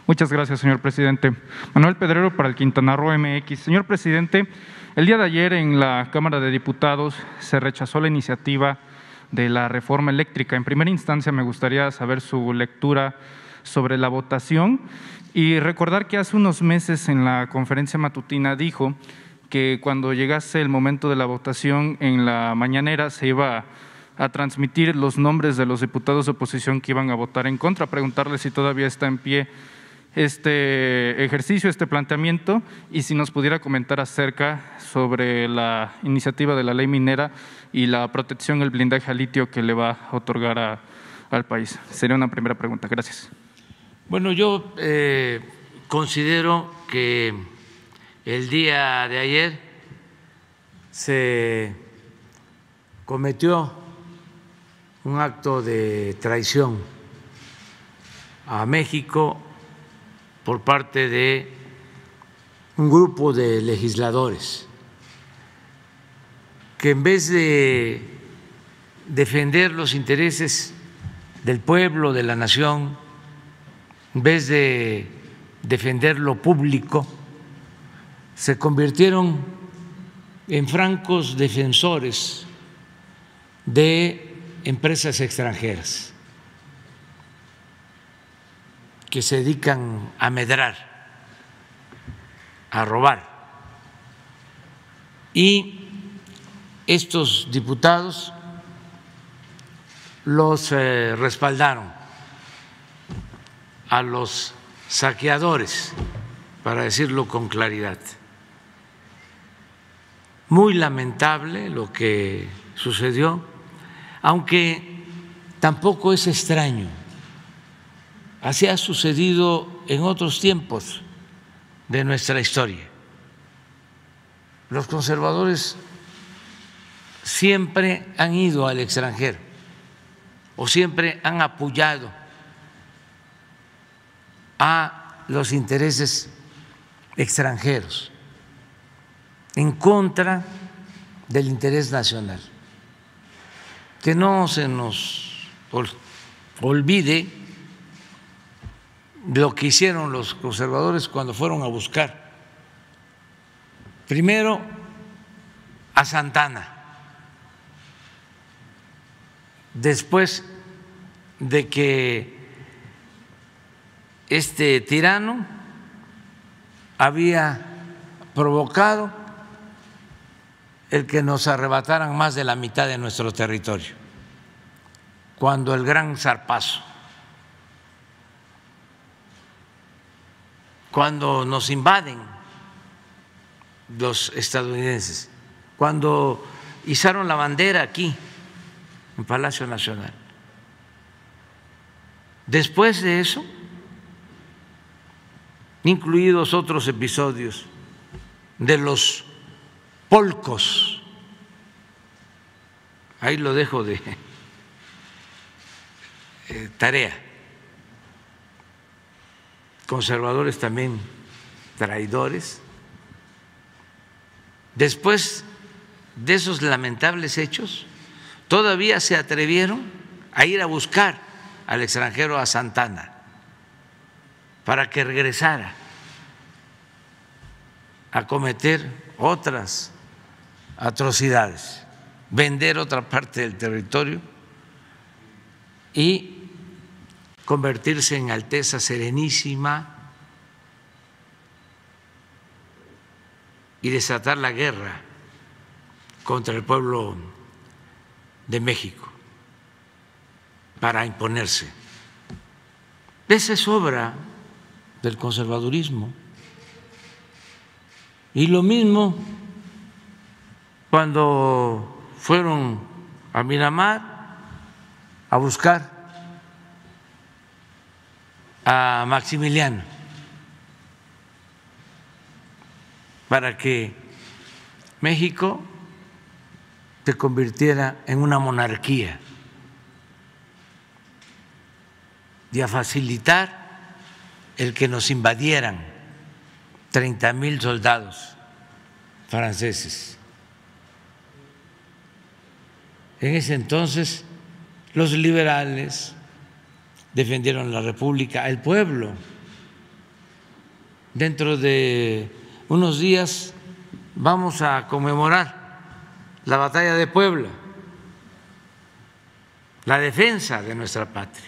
Muchas gracias, señor presidente. Manuel Pedrero para el Quintana Roo MX. Señor presidente, el día de ayer en la Cámara de Diputados se rechazó la iniciativa de la reforma eléctrica. En primera instancia me gustaría saber su lectura sobre la votación y recordar que hace unos meses en la conferencia matutina dijo que cuando llegase el momento de la votación en la mañanera se iba a transmitir los nombres de los diputados de oposición que iban a votar en contra. Preguntarle si todavía está en pie este ejercicio, este planteamiento, y si nos pudiera comentar acerca sobre la iniciativa de la ley minera y la protección, el blindaje al litio que le va a otorgar al país. Sería una primera pregunta. Gracias. Bueno, yo considero que el día de ayer se cometió un acto de traición a México por parte de un grupo de legisladores que en vez de defender los intereses del pueblo, de la nación, en vez de defender lo público, se convirtieron en francos defensores de empresas extranjeras que se dedican a medrar, a robar. Y estos diputados los respaldaron a los saqueadores, para decirlo con claridad. Muy lamentable lo que sucedió, aunque tampoco es extraño. Así ha sucedido en otros tiempos de nuestra historia. Los conservadores siempre han ido al extranjero o siempre han apoyado a los intereses extranjeros en contra del interés nacional. Que no se nos olvide lo que hicieron los conservadores cuando fueron a buscar primero a Santana, después de que este tirano había provocado el que nos arrebataran más de la mitad de nuestro territorio, cuando el gran zarpazo, cuando nos invaden los estadounidenses, cuando izaron la bandera aquí en Palacio Nacional. Después de eso, incluidos otros episodios de los polcos, ahí lo dejo de tarea, conservadores también traidores. Después de esos lamentables hechos, todavía se atrevieron a ir a buscar al extranjero, a Santana, para que regresara a cometer otras atrocidades, vender otra parte del territorio y convertirse en Alteza Serenísima y desatar la guerra contra el pueblo de México para imponerse. Esa es obra del conservadurismo. Y lo mismo cuando fueron a Miramar a buscar a Maximiliano para que México se convirtiera en una monarquía y a facilitar el que nos invadieran 30,000 soldados franceses. En ese entonces los liberales defendieron la República, el pueblo dentro de unos días vamos a conmemorar la batalla de Puebla, la defensa de nuestra patria.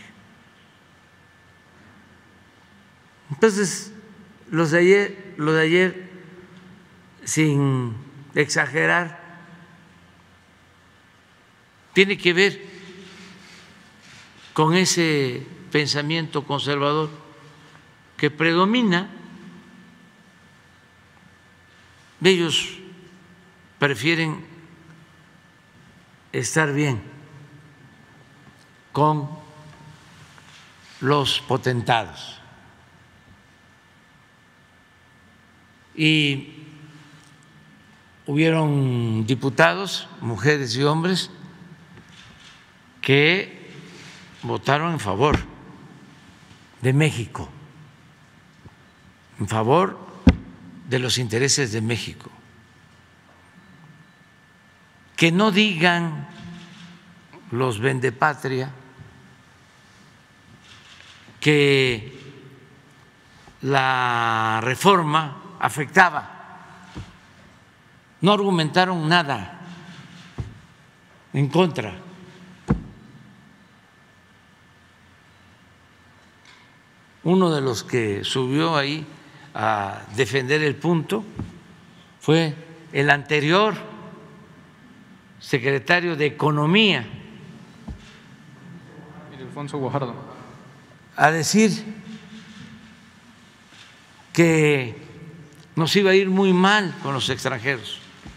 Entonces, lo de ayer, sin exagerar, tiene que ver con ese pensamiento conservador que predomina. Ellos prefieren estar bien con los potentados. Y hubieron diputados, mujeres y hombres, que votaron en favor de México, en favor de los intereses de México. Que no digan los vendepatria que la reforma afectaba, no argumentaron nada en contra. Uno de los que subió ahí a defender el punto fue el anterior secretario de Economía, Alfonso Guajardo, a decir que nos iba a ir muy mal con los extranjeros,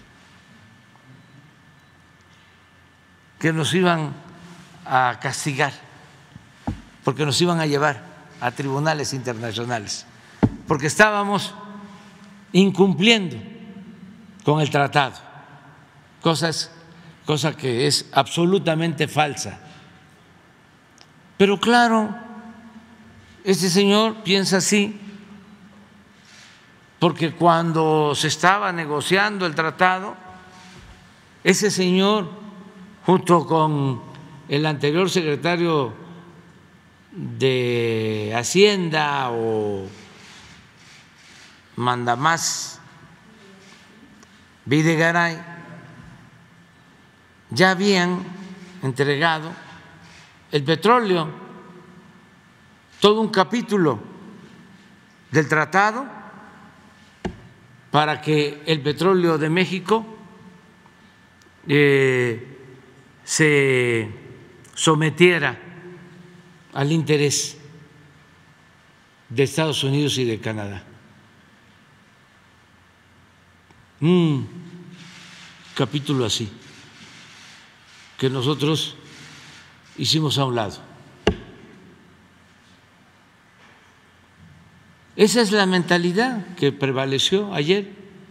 que nos iban a castigar, porque nos iban a llevar a tribunales internacionales, porque estábamos incumpliendo con el tratado, cosa que es absolutamente falsa. Pero claro, este señor piensa así porque cuando se estaba negociando el tratado, ese señor, junto con el anterior secretario de Hacienda o mandamás Videgaray, ya habían entregado el petróleo, todo un capítulo del tratado para que el petróleo de México se sometiera al interés de Estados Unidos y de Canadá. Un capítulo así que nosotros hicimos a un lado. Esa es la mentalidad que prevaleció ayer.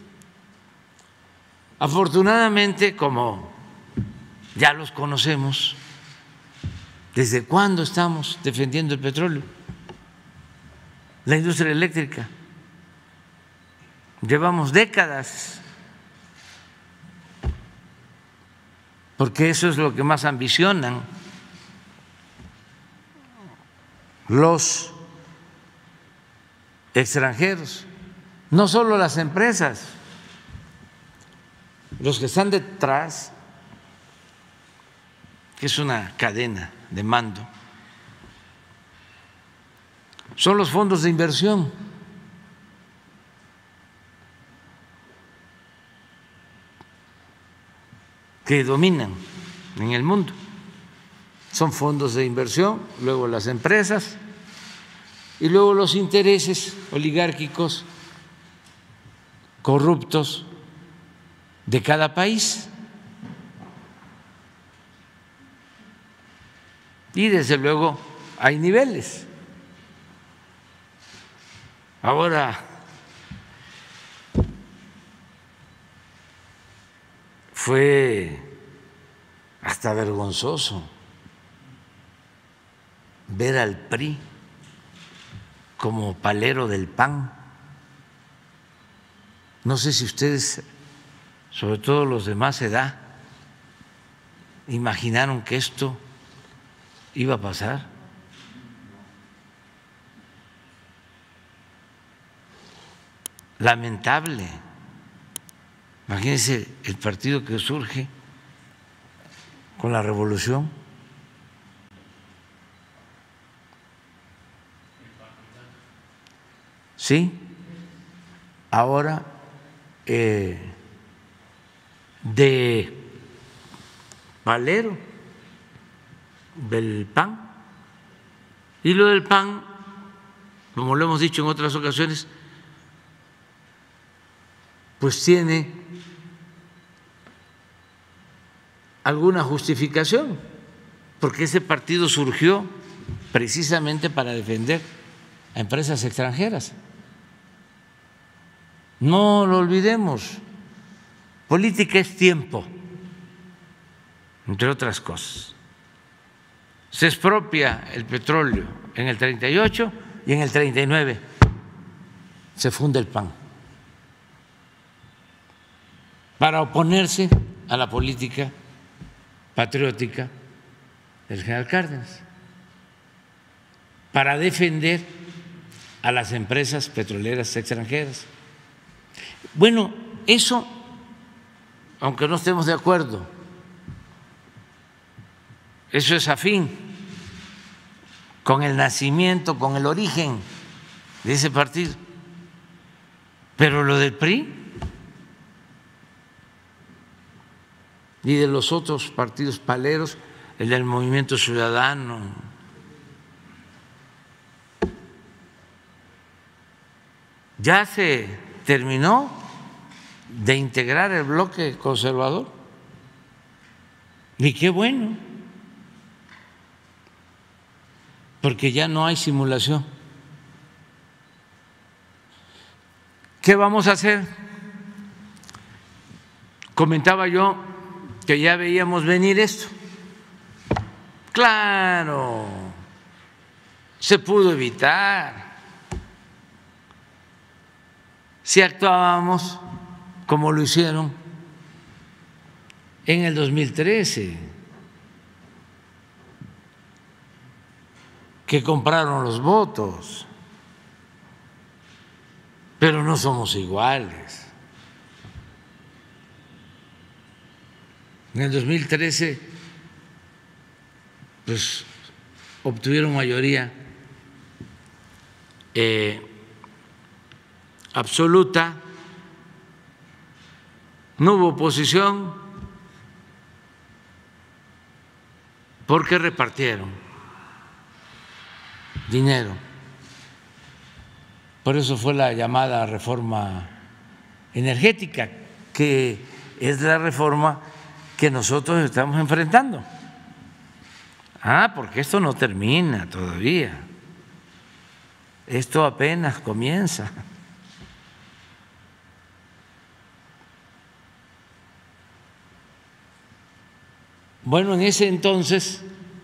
Afortunadamente, como ya los conocemos, ¿desde cuándo estamos defendiendo el petróleo? La industria eléctrica. Llevamos décadas, porque eso es lo que más ambicionan los extranjeros, no solo las empresas, los que están detrás, que es una cadena de mando, son los fondos de inversión. Que dominan en el mundo. Son fondos de inversión, luego las empresas y luego los intereses oligárquicos corruptos de cada país. Y desde luego hay niveles. Ahora fue hasta vergonzoso ver al PRI como palero del PAN. No sé si ustedes, sobre todo los de más edad, imaginaron que esto iba a pasar. lamentable. Imagínense el partido que surge con la revolución. Sí, ahora de Valero, del PAN. Y lo del PAN, como lo hemos dicho en otras ocasiones, pues tiene alguna justificación, porque ese partido surgió precisamente para defender a empresas extranjeras. No lo olvidemos, política es tiempo, entre otras cosas. Se expropia el petróleo en el 38 y en el 39 se funda el PAN para oponerse a la política patriótica del general Cárdenas, para defender a las empresas petroleras extranjeras. Bueno, eso, aunque no estemos de acuerdo, eso es afín con el nacimiento, con el origen de ese partido. Pero lo del PRI y de los otros partidos paleros, el del Movimiento Ciudadano, ya se terminó de integrar el bloque conservador. Y qué bueno, porque ya no hay simulación. ¿Qué vamos a hacer? Comentaba yo que ya veíamos venir esto. Claro, se pudo evitar si actuábamos como lo hicieron en el 2013, que compraron los votos, pero no somos iguales. En el 2013, pues obtuvieron mayoría absoluta, no hubo oposición porque repartieron dinero. Por eso fue la llamada reforma energética, que es la reforma que nosotros estamos enfrentando. Porque esto no termina todavía, esto apenas comienza. Bueno, en ese entonces,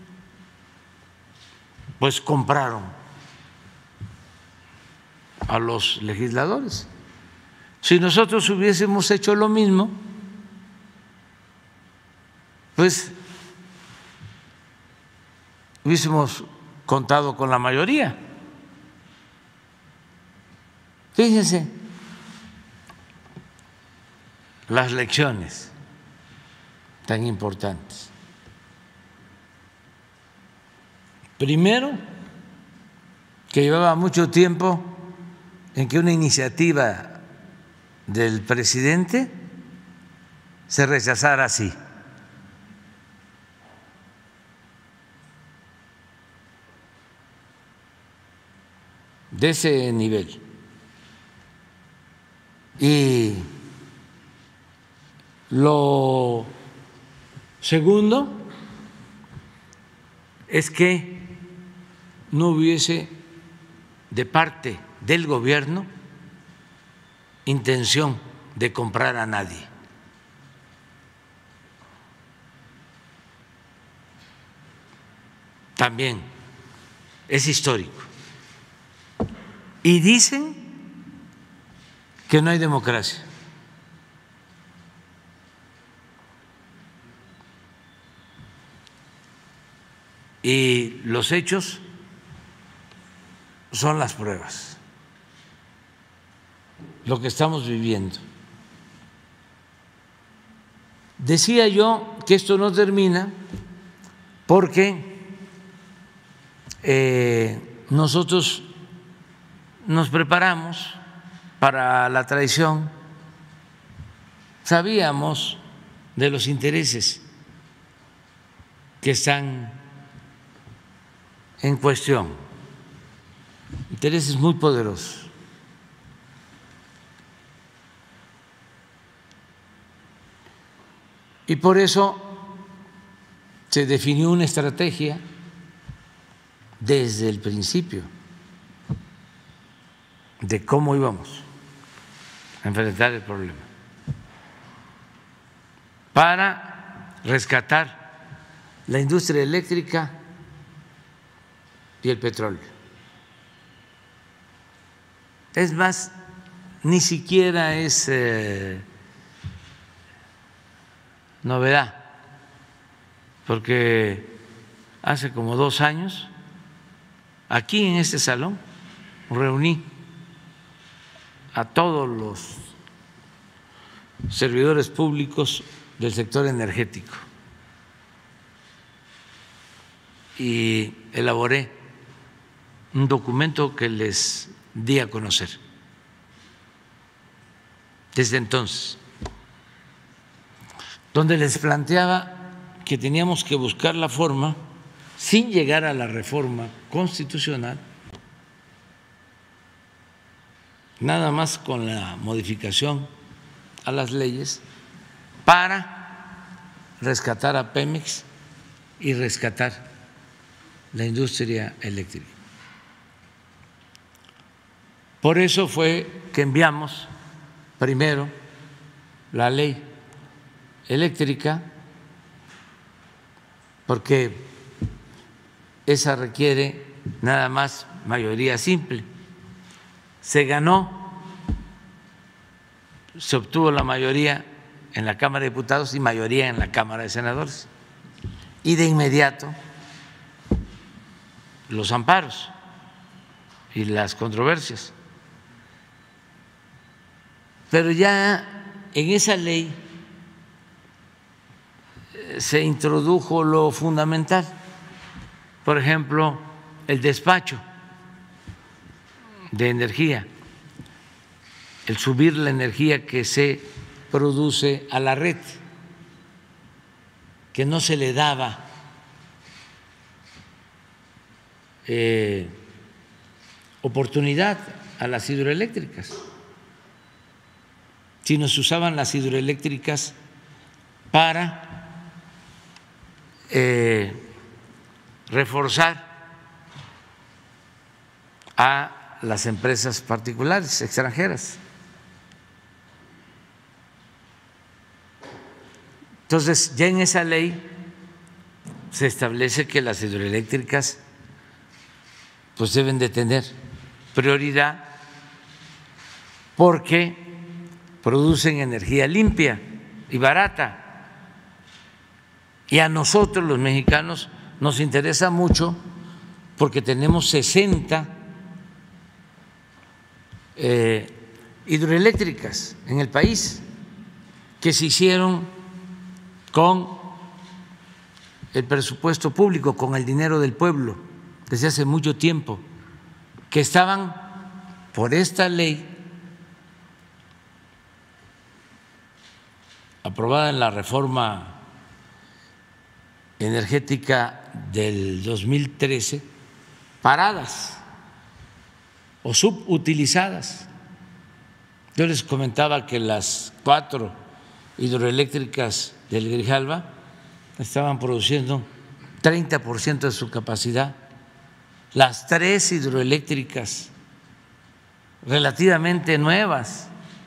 pues compraron a los legisladores. Si nosotros hubiésemos hecho lo mismo, pues hubiésemos contado con la mayoría. Fíjense las lecciones tan importantes. Primero, que llevaba mucho tiempo en que una iniciativa del presidente se rechazara así. De ese nivel. Y lo segundo es que no hubiese de parte del gobierno intención de comprar a nadie. También es histórico. Y dicen que no hay democracia. Y los hechos son las pruebas. lo que estamos viviendo. Decía yo que esto no termina porque nosotros nos preparamos para la traición, sabíamos de los intereses que están en cuestión, intereses muy poderosos. Y por eso se definió una estrategia desde el principio de cómo íbamos a enfrentar el problema para rescatar la industria eléctrica y el petróleo. Es más, ni siquiera es novedad, porque hace como 2 años, aquí en este salón, reuní a todos los servidores públicos del sector energético y elaboré un documento que les di a conocer. Desde entonces, donde les planteaba que teníamos que buscar la forma, sin llegar a la reforma constitucional, nada más con la modificación a las leyes, para rescatar a Pemex y rescatar la industria eléctrica. Por eso fue que enviamos primero la ley eléctrica, porque esa requiere nada más mayoría simple. Se ganó, se obtuvo la mayoría en la Cámara de Diputados y mayoría en la Cámara de Senadores. Y de inmediato los amparos y las controversias. Pero ya en esa ley se introdujo lo fundamental, por ejemplo, el despacho de energía, el subir la energía que se produce a la red, que no se le daba oportunidad a las hidroeléctricas, sino se usaban las hidroeléctricas para reforzar a las empresas particulares extranjeras. Entonces, ya en esa ley se establece que las hidroeléctricas pues deben de tener prioridad porque producen energía limpia y barata. Y a nosotros los mexicanos nos interesa mucho porque tenemos 60 hidroeléctricas en el país que se hicieron con el presupuesto público, con el dinero del pueblo, desde hace mucho tiempo, que estaban por esta ley aprobada en la reforma energética del 2013, paradas o subutilizadas. Yo les comentaba que las 4 hidroeléctricas del Grijalva estaban produciendo 30% de su capacidad, las 3 hidroeléctricas relativamente nuevas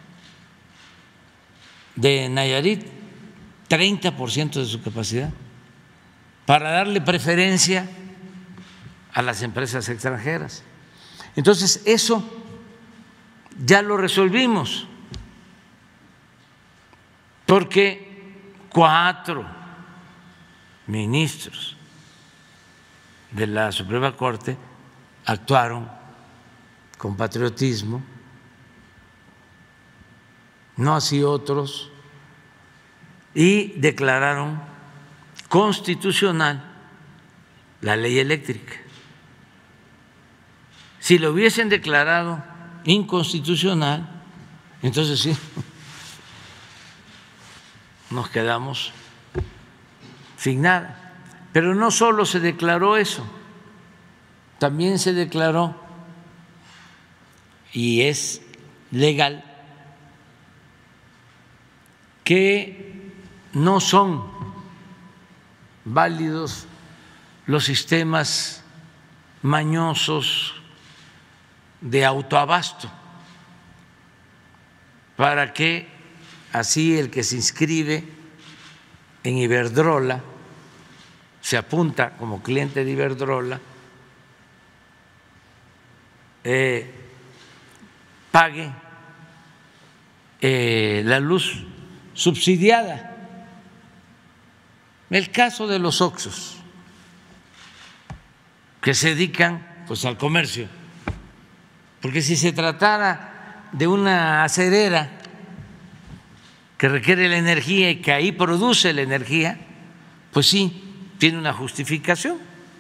de Nayarit, 30% de su capacidad, para darle preferencia a las empresas extranjeras. Entonces, eso ya lo resolvimos, porque 4 ministros de la Suprema Corte actuaron con patriotismo no así otros, y declararon constitucional la ley eléctrica. Si lo hubiesen declarado inconstitucional, entonces sí, nos quedamos sin nada. Pero no solo se declaró eso, también se declaró, y es legal, que no son válidos los sistemas mañosos de autoabasto, para que así el que se inscribe en Iberdrola, se apunta como cliente de Iberdrola, pague la luz subsidiada. El caso de los Oxxos, que se dedican pues al comercio, porque si se tratara de una aserera que requiere la energía y que ahí produce la energía, pues sí, tiene una justificación.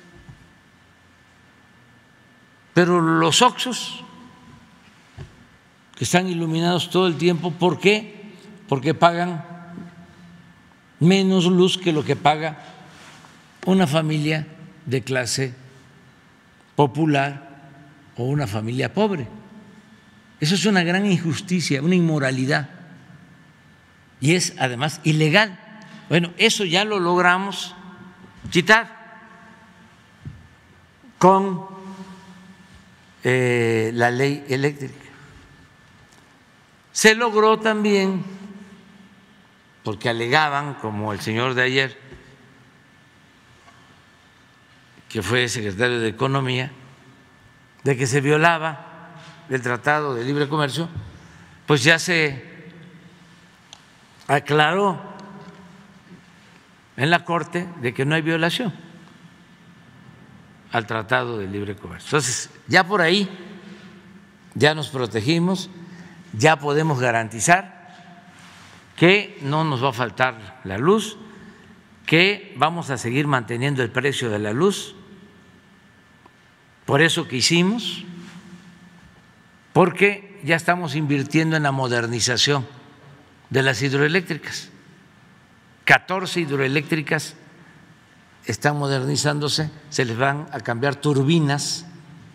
Pero los Oxxos, que están iluminados todo el tiempo, ¿por qué? Porque pagan menos luz que lo que paga una familia de clase popular o una familia pobre. Eso es una gran injusticia, una inmoralidad, y es además ilegal. Bueno, eso ya lo logramos quitar con la ley eléctrica. Se logró también, porque alegaban, como el señor de ayer, que fue secretario de Economía, de que se violaba el Tratado de Libre Comercio, pues ya se aclaró en la Corte de que no hay violación al Tratado de Libre Comercio. Entonces, ya por ahí ya nos protegimos, ya podemos garantizar que no nos va a faltar la luz, que vamos a seguir manteniendo el precio de la luz, por eso que hicimos, porque ya estamos invirtiendo en la modernización de las hidroeléctricas. 14 hidroeléctricas están modernizándose, se les van a cambiar turbinas,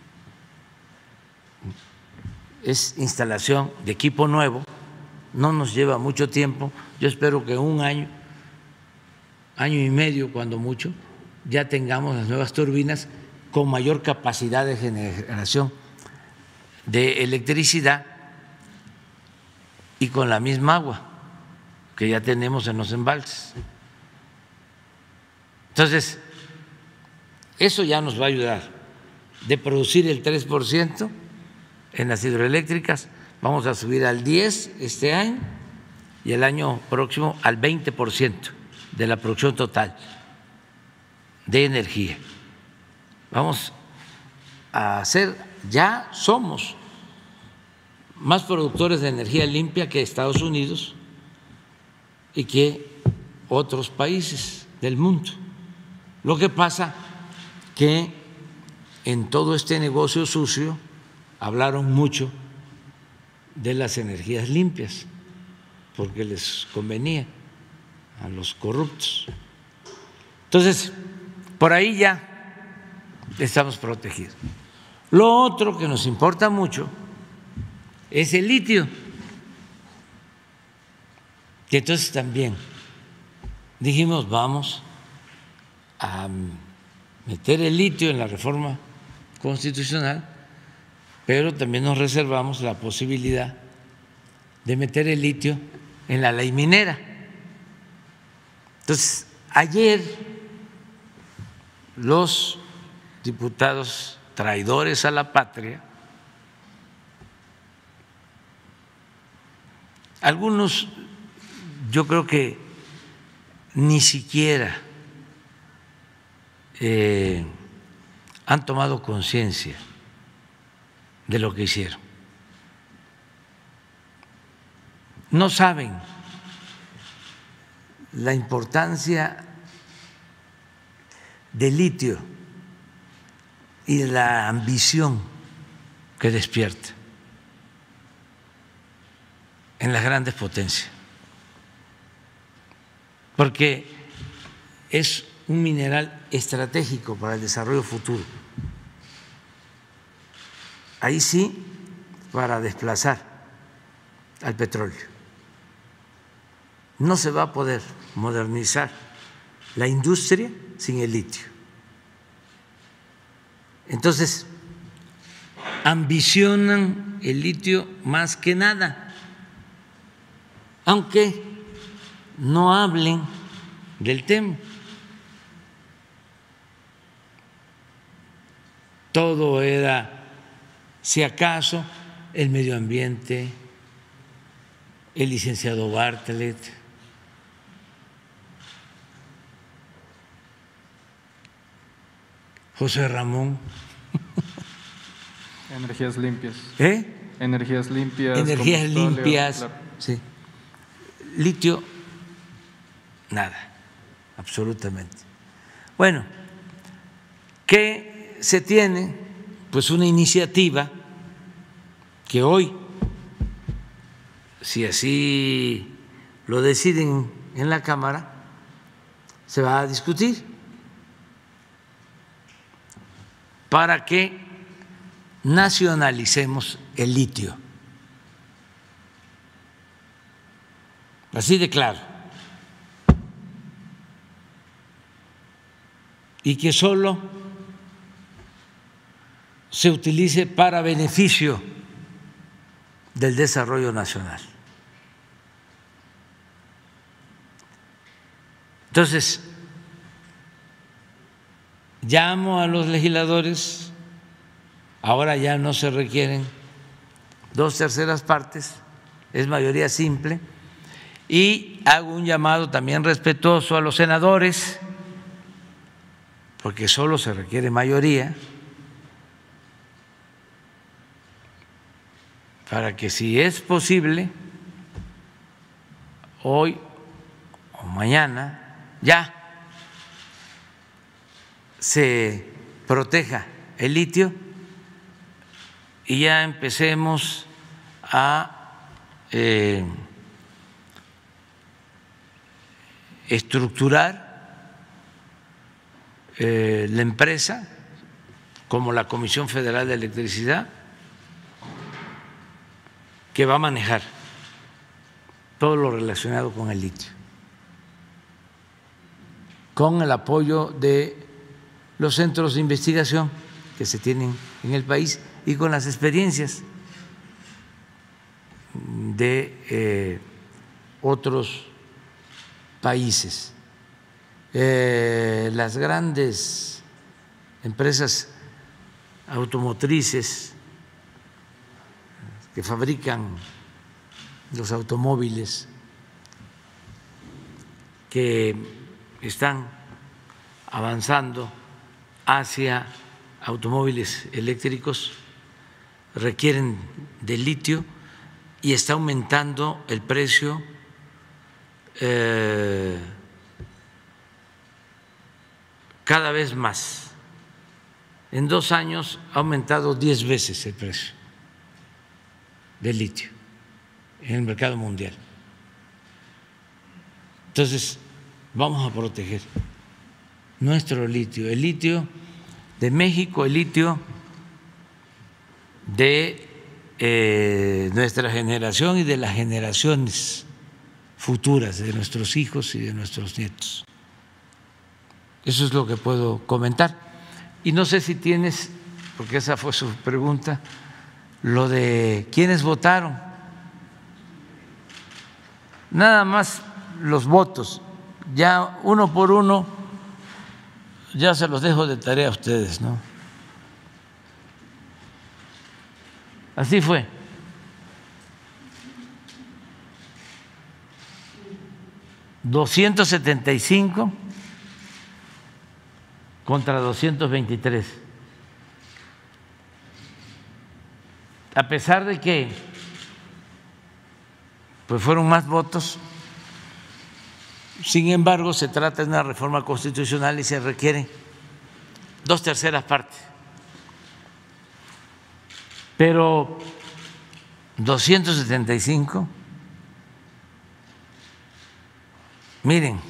es instalación de equipo nuevo, no nos lleva mucho tiempo, yo espero que un año, año y medio cuando mucho, ya tengamos las nuevas turbinas con mayor capacidad de generación de electricidad y con la misma agua que ya tenemos en los embalses. Entonces, eso ya nos va a ayudar. De producir el 3% en las hidroeléctricas, vamos a subir al 10% este año y el año próximo al 20% de la producción total de energía. Vamos a hacer, ya somos más productores de energía limpia que Estados Unidos y que otros países del mundo. Lo que pasa que en todo este negocio sucio hablaron mucho de las energías limpias porque les convenía a los corruptos. Entonces, por ahí ya estamos protegidos. Lo otro que nos importa mucho es el litio, que entonces también dijimos vamos a meter el litio en la reforma constitucional, pero también nos reservamos la posibilidad de meter el litio en la ley minera. Entonces, ayer los diputados traidores a la patria, algunos yo creo que ni siquiera han tomado conciencia de lo que hicieron. no saben la importancia del litio y la ambición que despierta en las grandes potencias, porque es un mineral estratégico para el desarrollo futuro. Ahí sí, para desplazar al petróleo. No se va a poder modernizar la industria sin el litio. Entonces, ambicionan el litio más que nada, aunque no hablen del tema. Todo era, si acaso, el medio ambiente, el licenciado Bartlett, José Ramón. Energías limpias. Energías limpias. Energías limpias, claro. Sí. Litio, nada, absolutamente. Bueno, ¿qué se tiene? Pues una iniciativa que hoy, si así lo deciden en la Cámara, se va a discutir para que nacionalicemos el litio. Así de claro. Y que solo se utilice para beneficio del desarrollo nacional. Entonces, llamo a los legisladores, ahora ya no se requieren 2/3 partes, es mayoría simple, y hago un llamado también respetuoso a los senadores, porque solo se requiere mayoría, para que si es posible, hoy o mañana ya se proteja el litio y ya empecemos a estructurar la empresa como la Comisión Federal de Electricidad, que va a manejar todo lo relacionado con el litio, con el apoyo de los centros de investigación que se tienen en el país y con las experiencias de otros países. Las grandes empresas automotrices que fabrican los automóviles, que están avanzando hacia automóviles eléctricos, requieren de litio y está aumentando el precio cada vez más. En 2 años ha aumentado 10 veces el precio del litio en el mercado mundial. Entonces, vamos a proteger nuestro litio, el litio de México, el litio de nuestra generación y de las generaciones futuras, de nuestros hijos y de nuestros nietos. Eso es lo que puedo comentar. Y no sé si tienes, porque esa fue su pregunta, lo de quiénes votaron. Nada más los votos, ya uno por uno, ya se los dejo de tarea a ustedes, ¿no? Así fue. $275 contra 223. A pesar de que pues fueron más votos. Sin embargo, se trata de una reforma constitucional y se requiere 2/3 partes. Pero 275, miren,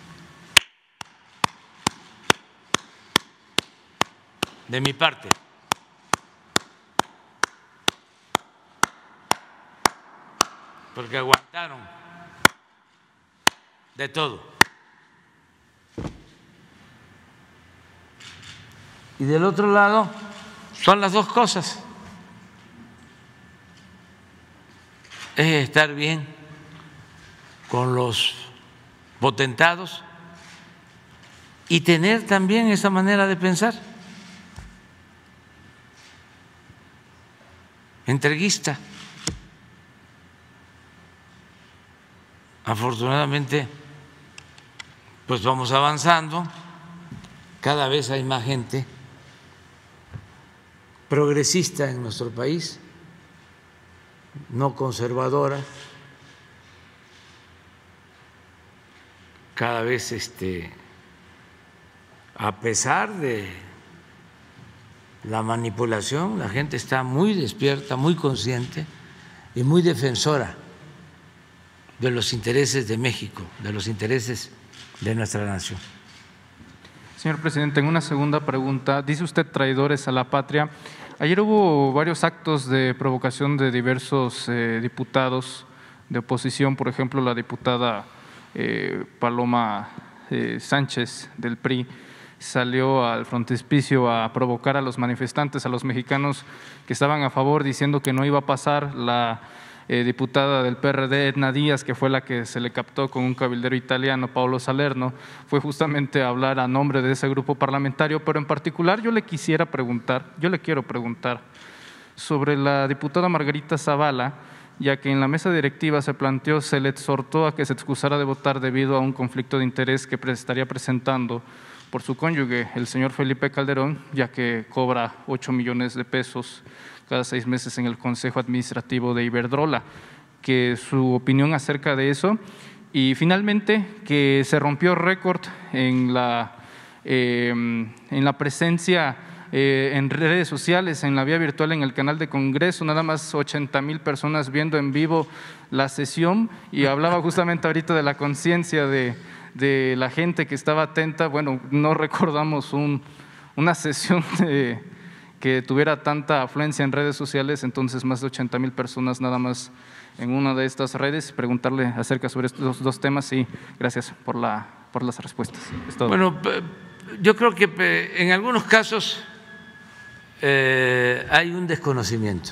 de mi parte, porque aguantaron de todo. Y del otro lado son las dos cosas. Es estar bien con los potentados y tener también esa manera de pensar entreguista. Afortunadamente, pues vamos avanzando, cada vez hay más gente progresista en nuestro país, no conservadora, cada vez a pesar de la manipulación, la gente está muy despierta, muy consciente y muy defensora de los intereses de México, de los intereses de nuestra nación. Señor presidente, en una segunda pregunta, dice usted traidores a la patria. Ayer hubo varios actos de provocación de diversos diputados de oposición, por ejemplo, la diputada Paloma Sánchez del PRI salió al frontispicio a provocar a los manifestantes, a los mexicanos que estaban a favor, diciendo que no iba a pasar. La diputada del PRD, Edna Díaz, que fue la que se le captó con un cabildero italiano, Paolo Salerno, fue justamente a hablar a nombre de ese grupo parlamentario, pero en particular yo le quiero preguntar sobre la diputada Margarita Zavala, ya que en la mesa directiva se le exhortó a que se excusara de votar debido a un conflicto de interés que estaría presentando por su cónyuge, el señor Felipe Calderón, ya que cobra 8 millones de pesos cada 6 meses en el Consejo Administrativo de Iberdrola, que su opinión acerca de eso. Y finalmente, que se rompió récord en la presencia en redes sociales, en la vía virtual, en el canal de Congreso, nada más 80,000 personas viendo en vivo la sesión, y hablaba justamente ahorita de la conciencia de la gente que estaba atenta. Bueno, no recordamos una sesión que tuviera tanta afluencia en redes sociales, entonces más de 80,000 personas nada más en una de estas redes. Preguntarle acerca sobre estos dos temas y gracias por las respuestas. Es todo. Bueno, yo creo que en algunos casos hay un desconocimiento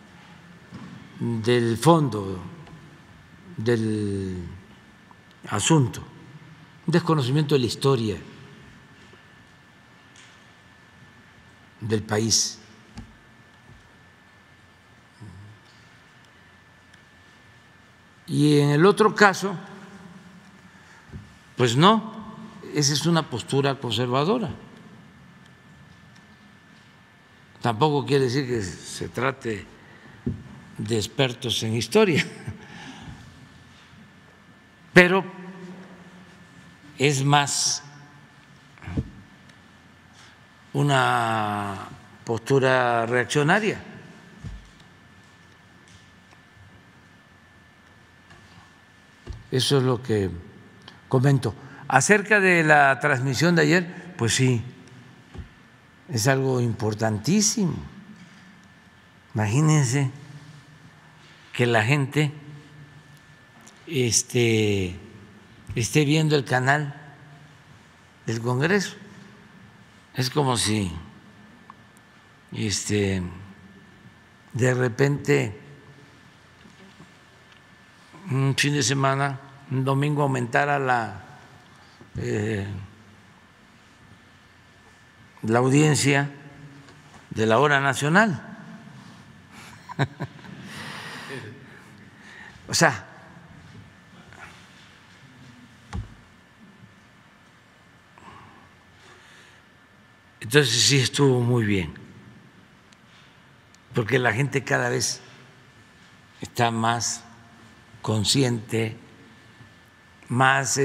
del fondo del asunto, un desconocimiento de la historia del país. Y en el otro caso, pues no, esa es una postura conservadora. Tampoco quiere decir que se trate de expertos en historia, pero es más una postura reaccionaria. Eso es lo que comento. Acerca de la transmisión de ayer, pues sí, es algo importantísimo. Imagínense que la gente esté viendo el canal del Congreso. Es como si de repente un fin de semana, un domingo, aumentara la audiencia de la hora nacional. O sea, entonces sí estuvo muy bien, porque la gente cada vez está más consciente, más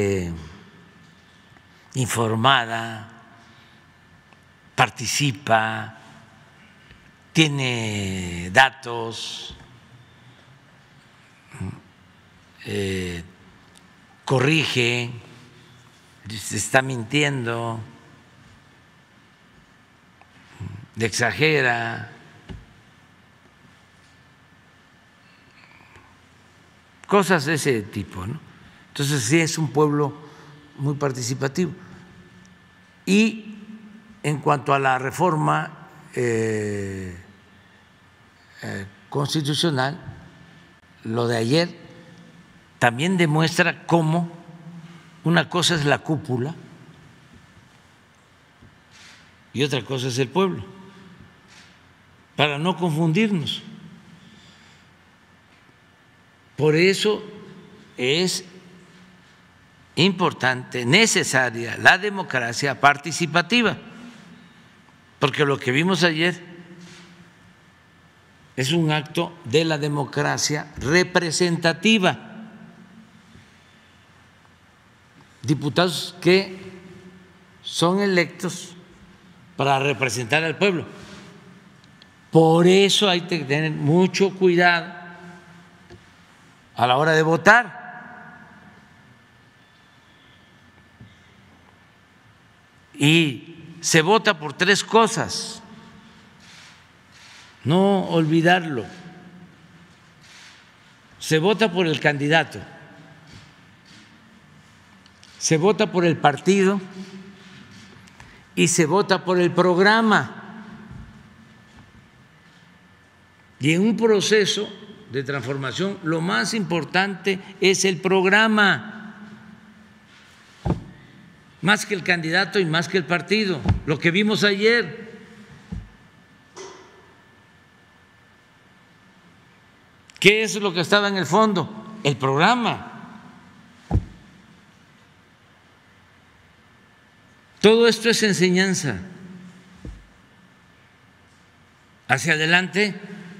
informada, participa, tiene datos, corrige, se está mintiendo, exagera, cosas de ese tipo, ¿no? Entonces sí es un pueblo muy participativo. Y en cuanto a la reforma constitucional, lo de ayer también demuestra cómo una cosa es la cúpula y otra cosa es el pueblo, para no confundirnos. Por eso es importante, necesaria la democracia participativa, porque lo que vimos ayer es un acto de la democracia representativa. Diputados que son electos para representar al pueblo. Por eso hay que tener mucho cuidado a la hora de votar. Y se vota por tres cosas, no olvidarlo. Se vota por el candidato, se vota por el partido y se vota por el programa. Y en un proceso de transformación lo más importante es el programa, más que el candidato y más que el partido, lo que vimos ayer. ¿Qué es lo que estaba en el fondo? El programa. Todo esto es enseñanza. Hacia adelante,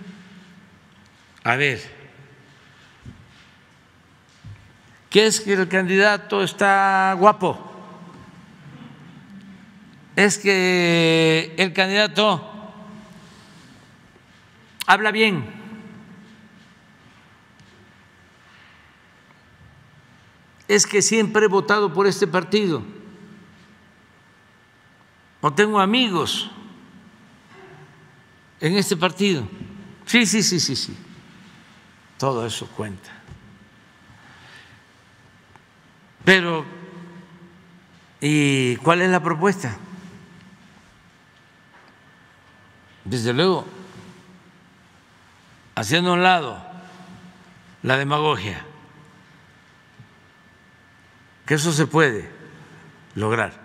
a ver, ¿qué es que el candidato está guapo? Es que el candidato habla bien. Es que siempre he votado por este partido. O tengo amigos en este partido. Sí. Todo eso cuenta. Pero, ¿y cuál es la propuesta? Desde luego, haciendo a un lado la demagogia, que eso se puede lograr.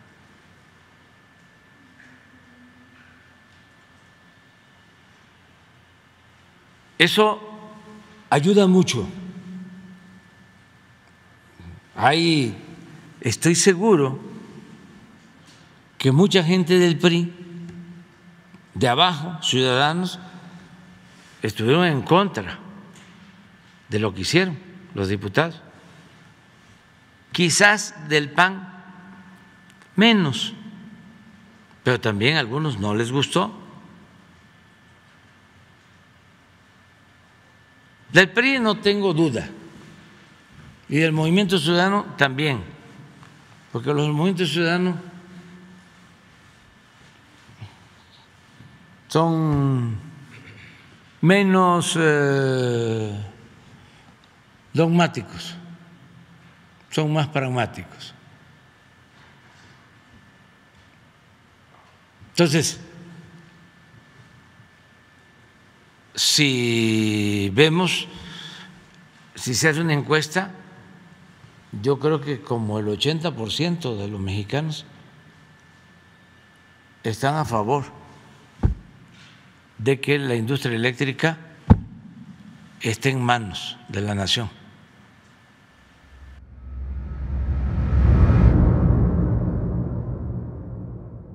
Eso ayuda mucho. Ahí estoy seguro que mucha gente del PRI, de abajo, ciudadanos, estuvieron en contra de lo que hicieron los diputados. Quizás del PAN menos, pero también a algunos no les gustó. Del PRI no tengo duda, y del Movimiento Ciudadano también, porque los movimientos ciudadanos son menos dogmáticos, son más pragmáticos. Entonces, si vemos, si se hace una encuesta, yo creo que como el 80% de los mexicanos están a favor de que la industria eléctrica esté en manos de la nación.